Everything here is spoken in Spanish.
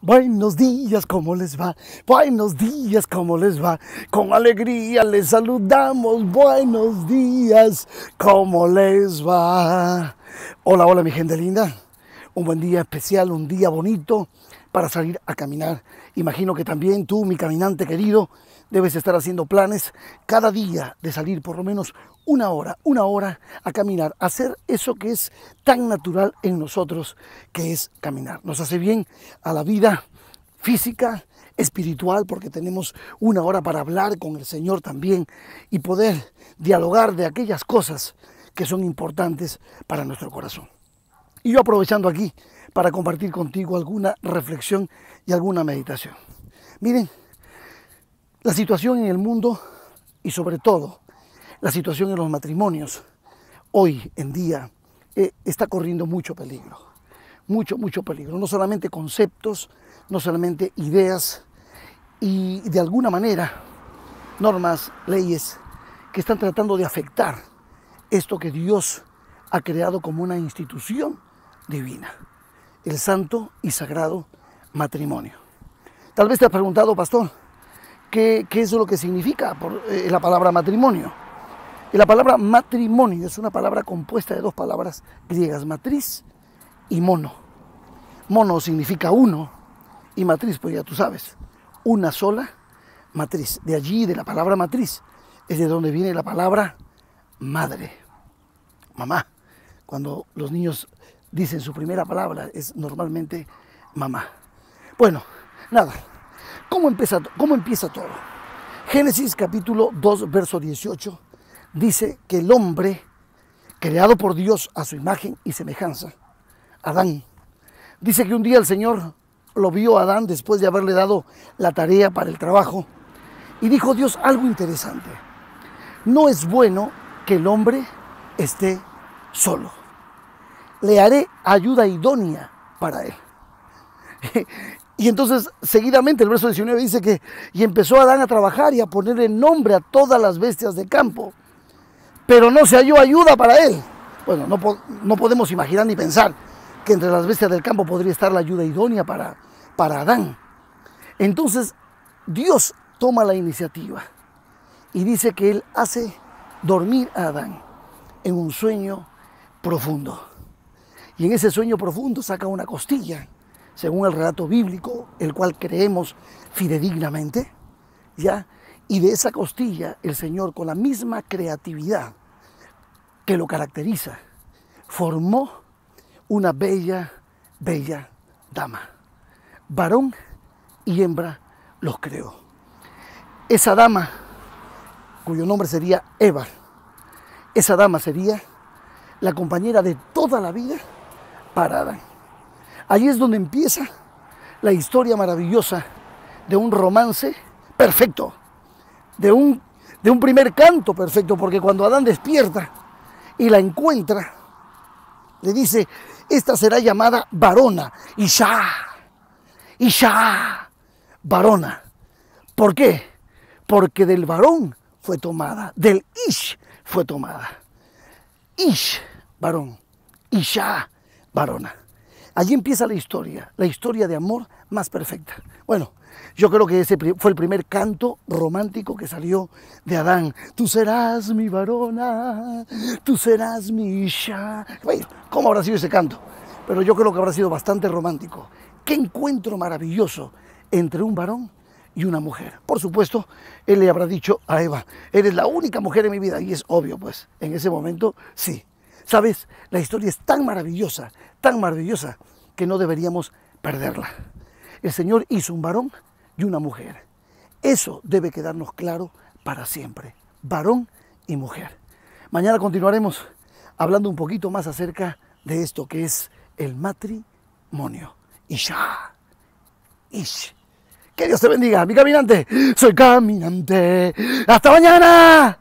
Buenos días, ¿cómo les va? Buenos días, ¿cómo les va? Con alegría les saludamos. Buenos días, ¿cómo les va? Hola, hola, mi gente linda. Un buen día especial, un día bonito para salir a caminar. Imagino que también tú, mi caminante querido, debes estar haciendo planes cada día de salir por lo menos una hora a caminar, a hacer eso que es tan natural en nosotros, que es caminar. Nos hace bien a la vida física, espiritual, porque tenemos una hora para hablar con el Señor también y poder dialogar de aquellas cosas que son importantes para nuestro corazón. Y yo aprovechando aquí para compartir contigo alguna reflexión y alguna meditación. Miren, la situación en el mundo y sobre todo la situación en los matrimonios hoy en día está corriendo mucho peligro, mucho peligro. No solamente conceptos, no solamente ideas y de alguna manera normas, leyes que están tratando de afectar esto que Dios ha creado como una institución divina, el santo y sagrado matrimonio. Tal vez te has preguntado, pastor, ¿qué es lo que significa la palabra matrimonio? Y la palabra matrimonio es una palabra compuesta de dos palabras griegas, matriz y mono. Mono significa uno y matriz, pues ya tú sabes, una sola matriz. De allí, de la palabra matriz, es de donde viene la palabra madre, mamá. Cuando los niños dicen su primera palabra es normalmente mamá. Bueno, nada, ¿cómo empieza todo? Génesis capítulo 2, verso 18, dice que el hombre, creado por Dios a su imagen y semejanza, Adán, dice que un día el Señor lo vio a Adán después de haberle dado la tarea para el trabajo y dijo Dios algo interesante: no es bueno que el hombre esté solo, le haré ayuda idónea para él. Y entonces, seguidamente, el verso 19 dice que y empezó Adán a trabajar y a ponerle nombre a todas las bestias de campo, pero no se halló ayuda para él. Bueno, no podemos imaginar ni pensar que entre las bestias del campo podría estar la ayuda idónea para Adán. Entonces, Dios toma la iniciativa y dice que Él hace dormir a Adán en un sueño profundo. Y en ese sueño profundo saca una costilla, según el relato bíblico, el cual creemos fidedignamente, ¿ya? Y de esa costilla el Señor, con la misma creatividad que lo caracteriza, formó una bella dama. Varón y hembra los creó. Esa dama, cuyo nombre sería Eva, esa dama sería la compañera de toda la vida para Adán. Allí es donde empieza la historia maravillosa de un romance perfecto, de un primer canto perfecto, porque cuando Adán despierta y la encuentra, le dice: esta será llamada varona, Isha, varona. ¿Por qué? Porque del varón fue tomada, del Ish fue tomada. Ish, varón, Isha, varona. Allí empieza la historia de amor más perfecta. Bueno, yo creo que ese fue el primer canto romántico que salió de Adán. Tú serás mi varona, tú serás mi Isha. Bueno, ¿cómo habrá sido ese canto? Pero yo creo que habrá sido bastante romántico. Qué encuentro maravilloso entre un varón y una mujer. Por supuesto, él le habrá dicho a Eva: eres la única mujer en mi vida. Y es obvio, pues, en ese momento, sí. ¿Sabes? La historia es tan maravillosa, que no deberíamos perderla. El Señor hizo un varón y una mujer. Eso debe quedarnos claro para siempre. Varón y mujer. Mañana continuaremos hablando un poquito más acerca de esto que es el matrimonio. Isha. Ish. Que Dios te bendiga, mi caminante. Soy caminante. ¡Hasta mañana!